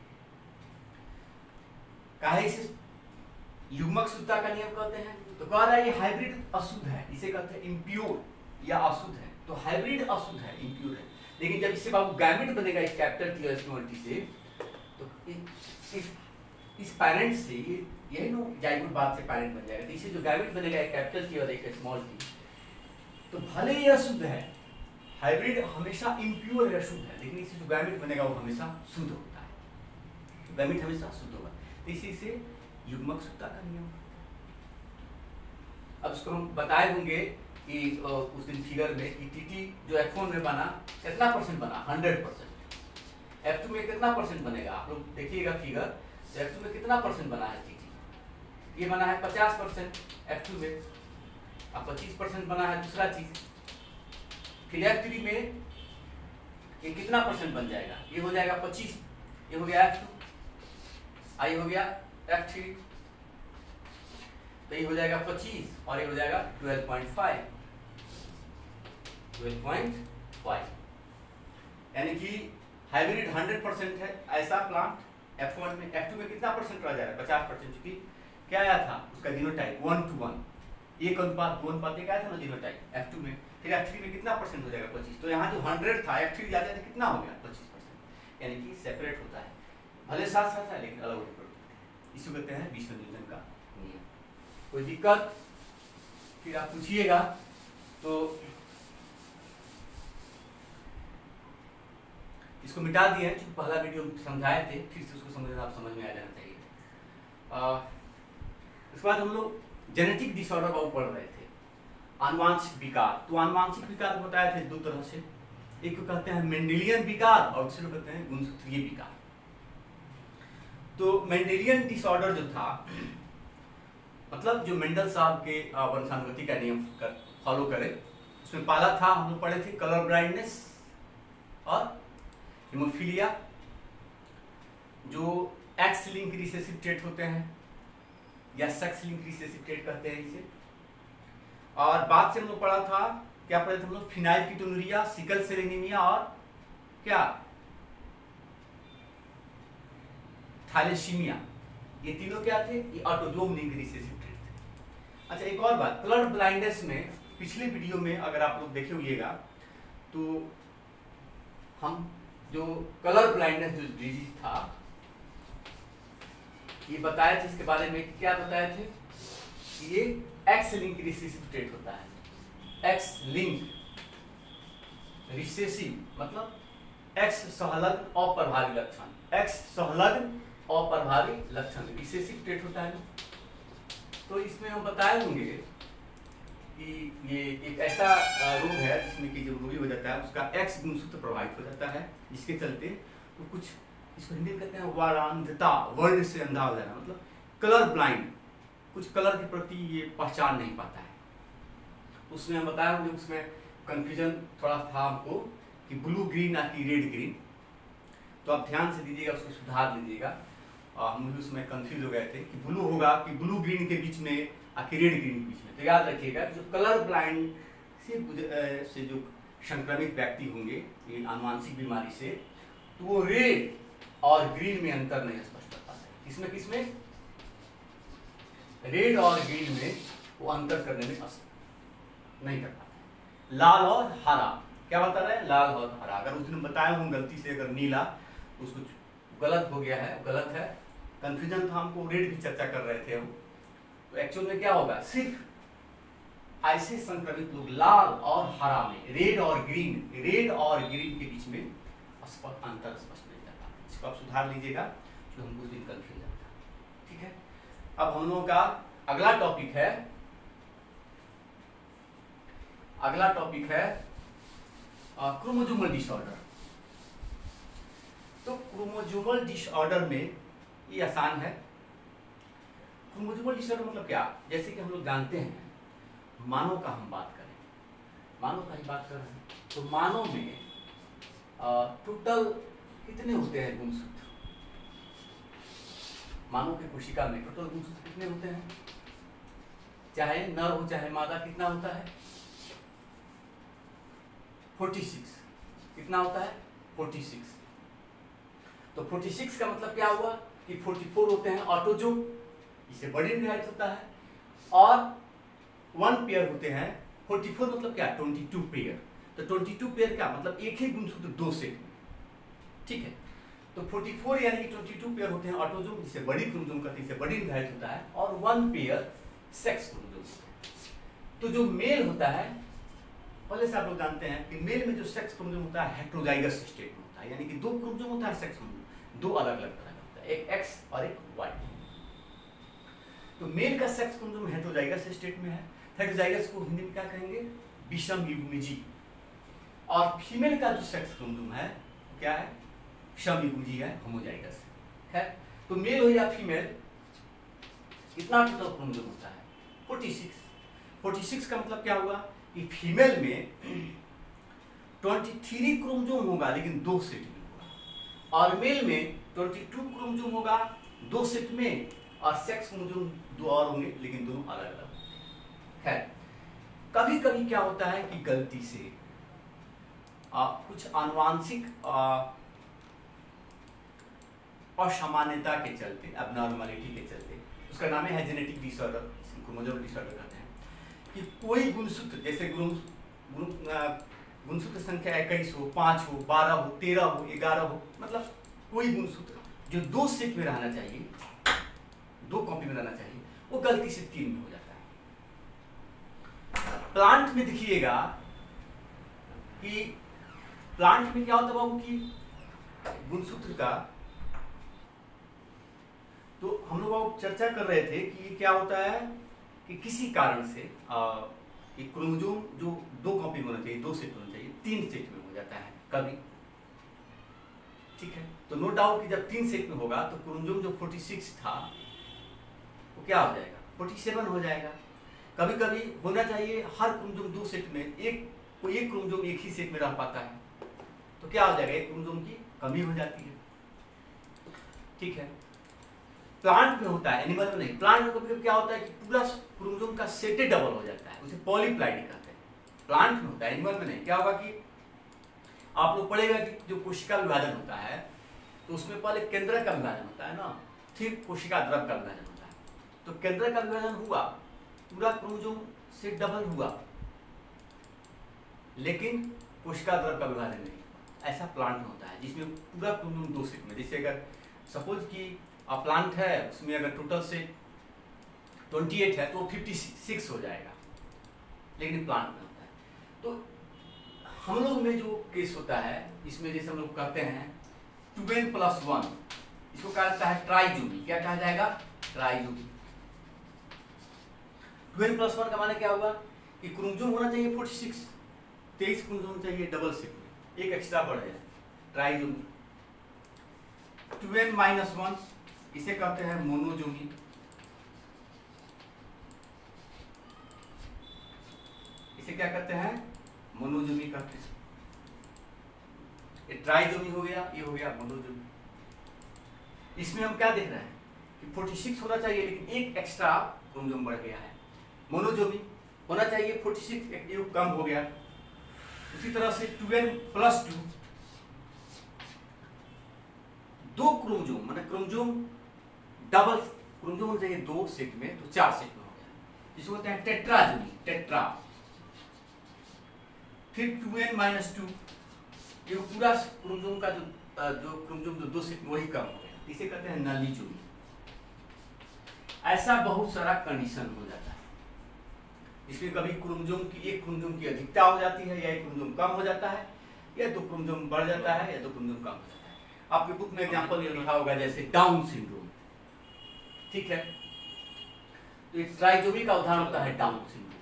काहे इसे युग्मक शुद्धता का नियम कहते हैं। तो कह रहा है ये हाइब्रिड अशुद्ध है, इसे कहते हैं इम्प्योर या अशुद्ध है। तो हाइब्रिड अशुद्ध है, इम्प्योर है। लेकिन जब इससे बाबू गैमेट बनेगा इस कैपिटल टी और स्मॉल टी से, तो इस पेरेंट से यही नो जाइगोट बाद से पेरेंट बन जाएगा। तो इसे जो गैमेट बनेगा एक कैपिटल टी और एक स्मॉल टी, तो भले ही अशुद्ध है, हाइब्रिड हमेशा इम्प्योर है, अशुद्ध है, लेकिन इससे जो गैमेट बनेगा वो हमेशा शुद्ध होता है। गैमेट हमेशा शुद्ध होगा, इसी से युग्मक शुद्धता का नियम। अब इसको हम बताए होंगे कि उस दिन फिगर में कि टीटी जो F1 में बना कितना परसेंट बना, 100%। F2 में कितना परसेंट बनेगा, आप लोग देखिएगा फिगर, F2 में कितना परसेंट बना है टीटी, ये बना है 50% F2 में, अब 25% बना है दूसरा चीज। फिर F3 में ये कितना परसेंट बन जाएगा, ये हो जाएगा 25, ये हो गया F2, ये हो गया F3, तो ये हो जाएगा 25 और ये हो जाएगा 12.5, यानी कि हाइब्रिड 100% है ऐसा प्लांट F1 में। F2 में कितना परसेंट रह जाएगा, 50%, चूंकि क्या आया था उसका जीनोटाइप 1:1, 1:2 क्या था ना जीनोटाइप F2 में। फिर F3 में कितना परसेंट हो जाएगा, 25। तो यहाँ जो 100 था F3 जाते थे कितना हो गया, 25%, यानी कि सेपरेट होता है, भले साथ साथ है लेकिन अलग अलग होते हैं। इसको कहते हैं विसंयोजन का नियम। कोई दिक्कत फिर आप पूछिएगा। तो इसको मिटा दिए हैं, क्योंकि पहला वीडियो समझाए थे, फिर से उसको समझना, आप समझ में आ जाना चाहिए। उसके बाद हम लोग जेनेटिक डिसऑर्डर का पढ़ रहे थे, आनुवांशिक विकार। तो आनुवांशिक विकार बताए थे दो तरह से, एक को कहते हैं मेंडेलियन विकार और दूसरे को कहते हैं गुणसूत्रीय विकार। तो मेंडेलियन डिसऑर्डर जो था, मतलब जो मेंडल साहब के वंशानुगति का नियम फॉलो करे, उसमें पहला था हम लोग पढ़े थे कलर ब्लाइंडनेस और हिमोफीलिया, जो एक्स लिंक रिसेसिव ट्रेट होते हैं या सेक्स लिंक रिसेसिव ट्रेट कहते हैं इसे। और बाद से हम लोग पढ़ा था, क्या पढ़े थे हम लोग, फिनाइलकीटोनुरिया, सिकल सेल एनीमिया और क्या थैलेसीमिया, ये तीनों क्या थे, ये ऑटोजोम लिंक रिसेसिव ट्रेट थे। अच्छा एक और बात, कलर ब्लाइंडनेस में पिछले वीडियो में अगर आप लोग देखे होइएगा तो हम जो कलर ब्लाइंडनेस जो डिजीज था ये बताए थे, इसके बारे में क्या बताए थे कि ये एक्स लिंक रिसेसिव ट्रेट होता है। एक्स लिंक रिसेसिव मतलब एक्स संलग्न अप्रभावी लक्षण, एक्स संलग्न अप्रभावी लक्षण रिसेसिव ट्रेट होता है। तो इसमें हम बताए होंगे कि ये एक ऐसा रोग है जिसमें कि जो रोगी हो जाता है उसका एक्स गुणसूत्र प्रभावित हो जाता है, जिसके चलते वो कुछ, इसको हिंदी में कहते हैं वारांधता, वर्ण से अंधा हो जाना, मतलब कलर ब्लाइंड, कुछ कलर के प्रति ये पहचान नहीं पाता है। उसमें हम बताया मुझे उसमें कंफ्यूजन थोड़ा था हमको कि ब्लू ग्रीन ना कि रेड ग्रीन, तो आप ध्यान से दीजिएगा, उसको सुधार लीजिएगा। हम भी उसमें कंफ्यूज हो गए थे कि ब्लू होगा कि ब्लू ग्रीन के बीच में आखिर रेड ग्रीन के बीच में। तो याद रखिएगा जो कलर ब्लाइंड से जो संक्रमित व्यक्ति होंगे ये आनुवांशिक बीमारी से, तो वो रेड और ग्रीन में अंतर नहीं स्पष्ट कर पाते। इसमें किसमें? रेड और ग्रीन में वो अंतर करने में नहीं कर पाते। लाल और हरा, क्या बता रहे हैं? लाल और हरा। अगर उस दिन बताया हूँ गलती से अगर नीला, तो उसको गलत हो गया है, गलत है। कंफ्यूजन था हमको, रेड की चर्चा कर रहे थे हम, तो एक्चुअल में क्या होगा? सिर्फ ऐसे संक्रमित लोग लाल और हरा में, रेड और ग्रीन के बीच में अंतर स्पष्ट नहीं कर पाते। इसको आप सुधार लीजिएगा, जो हमको उस दिन कंफ्यूजन था। ठीक है, अब हम लोगों का अगला टॉपिक है क्रोमोसोमल डिसऑर्डर। तो क्रोमोसोमल डिसऑर्डर में ये आसान है। क्रोमोसोमल डिसऑर्डर मतलब क्या? जैसे कि हम लोग जानते हैं, मानव का हम बात करें, मानव का ही बात कर रहे हैं, तो मानव में टोटल कितने होते हैं गुणसूत्र? मानव की कोशिका में टोटल गुणसूत्र कितने होते हैं? चाहे नर हो चाहे मादा, कितना होता है? 46। कितना होता है? 46। तो 46 का मतलब क्या हुआ कि 44 होते हैं ऑटोजोम, इसे बड़ी निर्धारित होता है, और 1 पेयर होते हैं। 44 मतलब क्या? 22 पेयर। तो 22 पेयर का मतलब एक ही गुणसूत्र 2 सेट में। ठीक है, तो 44 यानी कि 22 पेयर होते हैं ऑटोजोम, जिसे बड़ी क्रोमोसोम कहते हैं, इसे बड़ी निर्धारित होता है, और 1 पेयर सेक्स क्रोमोसोम। तो जो मेल होता है, पहले से आप लोग जानते हैं कि मेल में जो सेक्स क्रोमोसोम होता है हेटेरोजाइगस स्टेट में होता है, यानी कि 2 क्रोमोसोम होता है सेक्स क्रोमोसोम, 2 अलग अलग तरह का होता है, एक एक्स और एक वाई। तो मेल का सेक्स क्रोमोसोम हेटेरोजाइगस स्टेट में है। हेटेरोजाइगस को हिंदी में क्या कहेंगे? विषम युग्मजी। और फीमेल का जो सेक्स क्रोमोसोम है क्या है? समयुग्मजी है, होमोजाइगस है। तो मेल हो या फीमेल, कितना टोटल क्रोमोसोम होता है? 46। 46 का मतलब क्या हुआ कि फीमेल में 23 क्रोमोसोम होगा लेकिन 2 सेट में होगा, और मेल में 22 क्रोमोसोम होगा 2 सेट में, और सेक्स क्रोमोसोम 2 और होंगे लेकिन दोनों अलग अलग है। कभी कभी क्या होता है कि गलती से कुछ आनुवांशिक असामान्यता के चलते, एबनॉर्मलिटी के चलते, उसका नाम है जेनेटिक डिसऑर्डर, क्रोमोसोमल डिसऑर्डर कहते हैं, कि कोई गुणसूत्र, जैसे गुणसूत्र संख्या 21 हो, 5 हो, 12 हो, 13 हो, 11 हो, मतलब कोई गुणसूत्र जो 2 सेट में रहना चाहिए, 2 कॉपी में रहना चाहिए, वो गलती से 3 में हो जाता है। प्लांट में देखिएगा कि प्लांट में क्या होता है बाबू कि गुणसूत्र का, तो हम लोग चर्चा कर रहे थे कि ये क्या होता है कि किसी कारण से एक क्रोमोसोम जो 2 कॉपी में होना चाहिए, 2 सेट होना चाहिए, 3 सेट में हो जाता है कभी। ठीक है, तो नो डाउट कि जब 3 सेट में होगा तो क्रोमोसोम जो 46 था वो क्या हो जाएगा? 47 हो जाएगा। कभी कभी होना चाहिए हर क्रोमोसोम 2 सेट में, एक क्रोमोसोम एक ही सेट में रह पाता है, तो क्या हो जाएगा? एक क्रोमोसोम की कमी हो जाती है। ठीक है, प्लांट में होता है, एनिमल में नहीं। प्लांट में कभी क्या होता है कि पूरा क्रोमोसोम का सेट डबल हो जाता है, उसे पॉलीप्लाइडी कहते हैं। प्लांट में होता है, एनिमल में नहीं। क्या होगा कि आप लोग पढ़ेगा कि जो कोशिका विभाजन होता है तो उसमें पहले केंद्रक का विभाजन होता है ना, फिर कोशिका द्रव का विभाजन होता है। तो केंद्रक का विभाजन हुआ, पूरा क्रोमोसोम सेट डबल हुआ, लेकिन कोशिका द्रव का विभाजन नहीं। ऐसा प्लांट में होता है जिसमें पूरा क्रोमोसोम 2 सेट में, जैसे अगर सपोज कि प्लांट है, उसमें अगर टोटल से 28 है तो 56 हो जाएगा, लेकिन प्लांट में होता है। तो हम लोग में जो केस होता है इसमें जैसे हम लोग करते हैं 2n+1, इसको कहा जाता है ट्राइजोमी। क्या कहा जाएगा? ट्राइजोमी। 2n+1 का माने क्या होगा कि क्रोमोसोम होना चाहिए 46, 23 क्रोमोसोम चाहिए डबल सेट में, एक एक्स्ट्रा बढ़ जाए ट्राइजोमी। 2n-1 इसे कहते हैं मोनोजोमी। इसे क्या कहते हैं? मोनोजोमी कहते हैं। ये ट्राइजोमी हो गया, ये हो गया मोनोजोमी। इसमें हम क्या देख रहे हैं कि 46 होना चाहिए लेकिन एक एक्स्ट्रा क्रोमोसोम बढ़ गया है। मोनोजोमी होना चाहिए 46, एक योग कम हो गया। उसी तरह से 2n+2, दो क्रोमोसोम माने क्रोमोसोम डबल क्रोमोसोम होना चाहिए 2 सेट में, तो 4 सेट में हो गया, जिसको बोलते हैं टेट्राजोमी, टेट्रा। फिर 2n-2, ये पूरा क्रोमोसोम का जो क्रोमोसोम जो 2 सेट में वही कम हो गया, इसे कहते हैं नलीजोमी। ऐसा बहुत सारा कंडीशन हो जाता है, इसमें कभी क्रोमोसोम की एक क्रोमोसोम की अधिकता हो जाती है, या एक क्रोमोसोम कम हो जाता है, या 2 क्रोमोसोम बढ़ जाता है, या 2 क्रोमोसोम कम हो जाता है। आपके बुक में एग्जांपल ये लिखा होगा जैसे डाउन सिंड्रोम, ठीक है, तो ये ट्राइजोमी का उदाहरण होता है डाउन सिंड्रोम।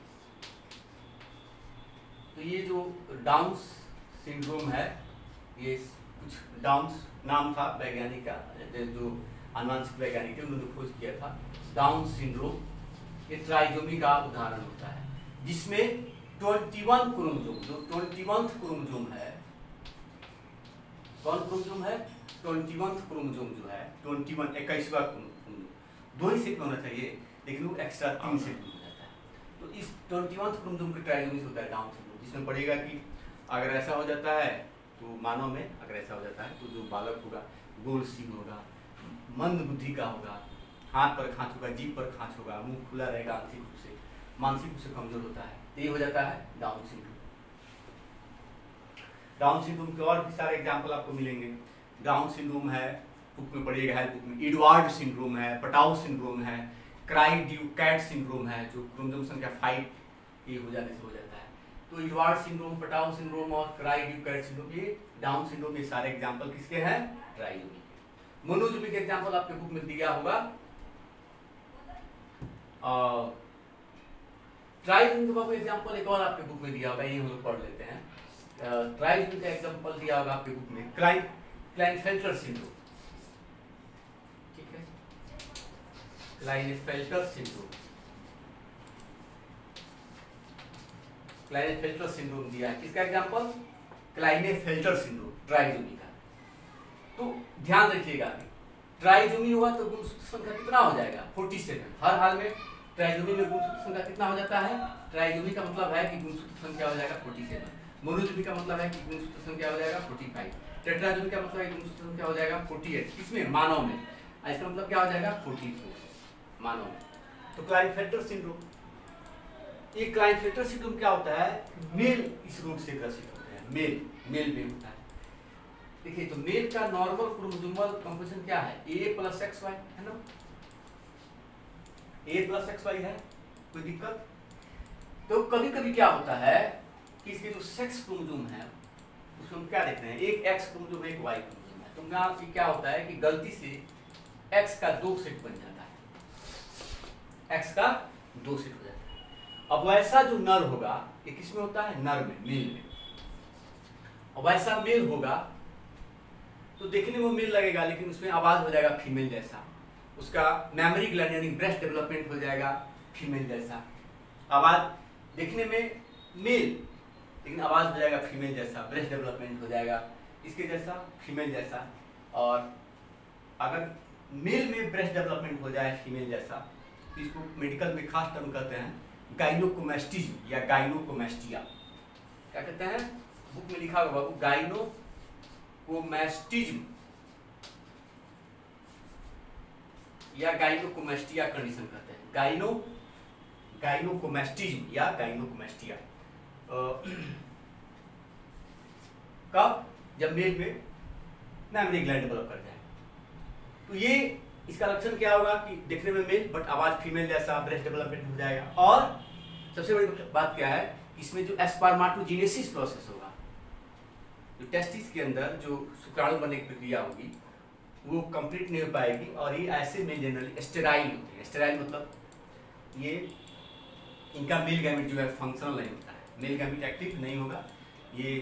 तो ये जो डाउन सिंड्रोम है, ये कुछ डाउन नाम था वैज्ञानिक का, जो आनुवंशिक वैज्ञानिक थे उन्होंने खोज किया था डाउन सिंड्रोम। ये ट्राइजोमी का उदाहरण होता है, जिसमें 21 क्रोमोसोम, जो 21वां क्रोमोसोम है, कौन क्रोमोसोम है? 21वां क्रोमोसोम जो है 21, 21वां क्रोमोसोम 2 ही सेट में होना चाहिए, लेकिन वो एक्स्ट्रा 3 सेट में हो जाता है। तो इस 21वां क्रोमोसोम के ट्राइजोमी से होता है डाउन सिंड्रोम, जिसमें पड़ेगा कि अगर ऐसा हो जाता है तो मानव में अगर ऐसा हो जाता है तो जो बालक होगा गोल सींग होगा, मंद बुद्धि का होगा, हाथ पर खांच होगा, जीभ पर खांच होगा, मुंह खुला रहेगा, आंशिक रूप से मानसिक रूप से कमजोर होता है, तो ये हो जाता है डाउन सिंड्रोम। डाउन सिंड्रोम के और भी सारे एग्जाम्पल आपको मिलेंगे। डाउन सिंड्रोम है, बुक में पढ़िएगा, है बुक में, एडवार्ड सिंड्रोम है, पटाउ सिंड्रोम है, क्राई-ड्यूकैट सिंड्रोम है, जो क्रोमोसोम संख्या 5 ये हो जाने से हो जाता है। तो एडवार्ड सिंड्रोम, पटाउ सिंड्रोम और क्राई-ड्यूकैट सिंड्रोम, ये डाउन सिंड्रोम, ये सारे एग्जाम्पल किसके हैं? ट्राइजोमी। मोनोजोमी के एग्जाम्पल आपके बुक में दिया होगा। ट्राइजोमी का एग्जाम्पल एक और आपके बुक में दिया होगा, ये हम लोग पढ़ लेते हैं। ट्राइजोमी का एग्जाम्पल दिया होगा आपके बुक में, क्लाइनफेल्टर सिंड्रोम, ठीक है, क्लाइनफेल्टर सिंड्रोम, क्लाइनफेल्टर सिंड्रोम दिया है। किसका एग्जाम्पल? क्लाइनफेल्टर सिंड्रोम, ट्राइजोमी का। तो ध्यान रखिएगा, ट्राइजोमी हुआ तो गुणसूत्र संख्या कितना हो जाएगा? 47। हर हाल में ट्राइजोमी में गुणसूत्र संख्या कितना हो जाता है? ट्राइजोमी का मतलब है कि गुणसूत्र संख्या हो जाएगा 47। मोनोजोमी का मतलब है कि गुणसूत्र संख्या हो जाएगा 45। टेट्राजोमी का मतलब है कि गुणसूत्र संख्या हो जाएगा 48। किसमें? मानव में। इसका मतलब क्या हो जाएगा? 44 मानव में। तो क्लाइनफेल्टर सिंड्रोम, ये क्लाइनफेल्टर सिंड्रोम क्या होता है? मेल इस रोग से ग्रसित होते हैं, मेल में होता है। देखिए, तो मेल का नॉर्मल क्रोमोसोमल कंपोजिशन क्या है? A+XY है ना, A+XY है, कोई दिक्कत? तो कभी कभी क्या होता है कि इसके जो सेक्स क्रोमोसोम है उसमें हम क्या देखते हैं, एक X क्रोमोसोम, एक Y क्रोमोसोम है। तो यहाँ क्या होता है कि गलती से X का 2 सेट बन जाता है, X का 2 सेट हो जाता है। अब वैसा जो नर होगा, ये किसमें होता है? नर में, मेल में। और वैसा मेल होगा तो देखने में मेल लगेगा, लेकिन उसमें आवाज हो जाएगा फीमेल जैसा। उसका मेमोरी ग्लैंड यानी ब्रेस्ट डेवलपमेंट हो जाएगा फीमेल जैसा। आवाज देखने में मेल, लेकिन आवाज हो जाएगा फीमेल जैसा, ब्रेस्ट डेवलपमेंट हो जाएगा इसके जैसा, फीमेल जैसा। और अगर मेल में ब्रेस्ट डेवलपमेंट हो जाए फीमेल जैसा, तो इसको मेडिकल में खास टर्म कहते हैं गाइनोकोमेस्टिज्म या गाइनोकोमेस्टिया। क्या कहते हैं? बुक में लिखा होगा बाबू, गाइनोकोमेस्टिज्म या गाइनोकोमेस्टिया कंडीशन कहते हैं। गाइनोकोमेस्टिज्म या गाइनोकोमेस्टिया कब? जब मेल में मेमोरी ग्लैंड डेवलप कर जाए। तो ये इसका लक्षण क्या होगा कि देखने में मेल बट आवाज फीमेल जैसा, ब्रेस्ट डेवलपमेंट हो जाएगा। और सबसे बड़ी बात क्या है, इसमें जो स्पर्माटोजेनेसिस प्रोसेस होगा, जो टेस्टिस के अंदर जो शुक्राणु बनने की प्रक्रिया होगी, वो कंप्लीट नहीं हो पाएगी। और ये ऐसे में जनरली स्टेराइल होते हैं। स्टेराइल मतलब ये इनका मेल गैमेट जो है फंक्शनल नहीं होता है, मेल गैमेट एक्टिव नहीं होगा, ये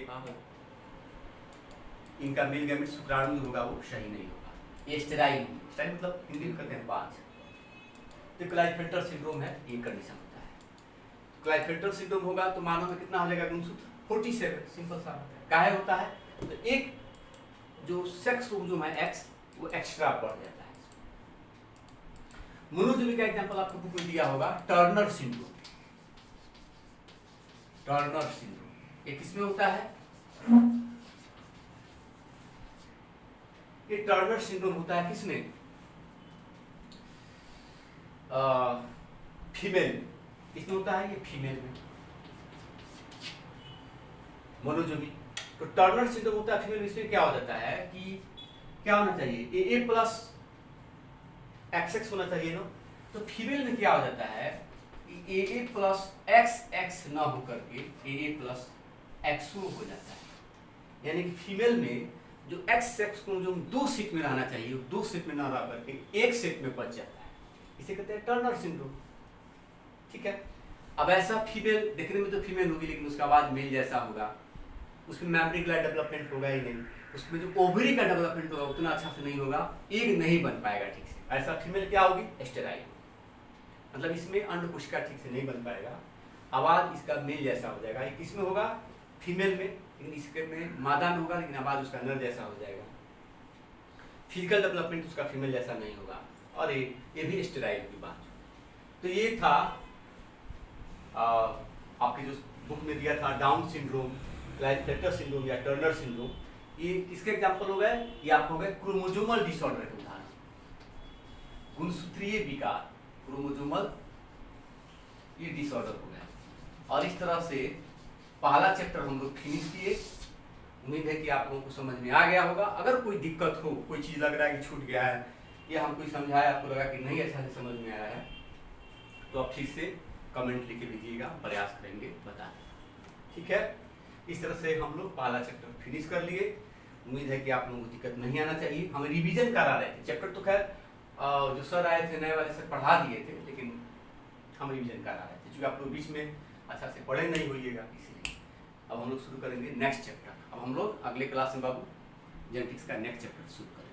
इनका मेल गैमेट शुक्राणु जो होगा वो सही नहीं होगा, ये स्टेराइल मतलब हिंदी में कहते हैं बांझ। तो क्लाइफेल्टर सिंड्रोम है, ये कंडीशन होता है। क्लाइफेल्टर सिंड्रोम होगा तो मानव में कितना हो जाएगा गुणसूत्र 47, सिंपल सा काहे होता है, तो एक जो सेक्स क्रोमोसोम है एक्स वो एक्स्ट्रा बढ़ जाता है। मोनोजोमी का एग्जांपल आपको बुक में दिया होगा टर्नर सिंड्रोम। टर्नर सिंड्रोम ये किसमें होता है, ये टर्नर सिंड्रोम होता है किसमें, फीमेल, किसमें होता है, ये फीमेल में मोनोजोमी। तो टर्नर सिंड्रोम होता है फीमेल में, इसमें क्या हो जाता है कि क्या होना चाहिए, ए प्लस XX होना चाहिए ना, तो फीमेल में क्या हो जाता है कि AA प्लस XX ना होकर के AA प्लस XO हो जाता है। यानी कि फीमेल में जो XX क्रोमोसोम 2 सेट में रहना चाहिए वो 2 सेट में ना रह करके 1 सेट में बच जाता है, इसे कहते हैं टर्नर सिंड्रोम। ठीक है, अब ऐसा फीमेल देखने में तो फीमेल होगी लेकिन उसका आवाज मेल जैसा होगा, उसमें मेमोरी ग्लैंड डेवलपमेंट होगा ही नहीं, उसमें जो ओवरी का डेवलपमेंट होगा उतना अच्छा से नहीं होगा, एग नहीं बन पाएगा ठीक से। ऐसा फीमेल क्या होगी, स्टेराइल, मतलब इसमें अंडकोशिका ठीक से नहीं बन पाएगा, आवाज इसका मेल जैसा हो जाएगा। ये किसमें होगा, फीमेल में, लेकिन इसके में मादा में होगा लेकिन आवाज उसका नर जैसा हो जाएगा। फिजिकल डेवलपमेंट उसका फीमेल जैसा नहीं होगा, और ये भी स्टेराइल की बात। तो ये था आपके जो बुक में दिया था डाउन सिंड्रोम, क्लाइफेल्टर सिंड्रोम या टर्नर सिंड्रोम, ये किसके एग्जांपल हो गए, ये आपको हो गए क्रोमोसोमल डिसऑर्डर के उदाहरण, गुणसूत्रीय विकार, क्रोमोसोमल ये डिसऑर्डर हो गया। और इस तरह से पहला चैप्टर हम लोग फिनिश किए। उम्मीद है कि आप लोगों को समझ में आ गया होगा। अगर कोई दिक्कत हो, कोई चीज लग रहा है कि छूट गया है या हम कोई समझाया आपको लगा कि नहीं अच्छा से समझ में आया है, तो आप ठीक से कमेंट लिख के भेजिएगा, प्रयास करेंगे बताने। ठीक है, इस तरह से हम लोग पहला चैप्टर फिनिश कर लिए। उम्मीद है कि आप लोगों को दिक्कत नहीं आना चाहिए। हम रिवीजन करा रहे थे चैप्टर, तो खैर जो सर आए थे नए वाले सर पढ़ा दिए थे, लेकिन हम रिवीजन करा रहे थे क्योंकि आप लोग बीच में अच्छा से पढ़े नहीं होइएगा, इसीलिए। अब हम लोग शुरू करेंगे नेक्स्ट चैप्टर। अब हम लोग अगले क्लास में बाबू जेनेटिक्स का नेक्स्ट चैप्टर शुरू करेंगे।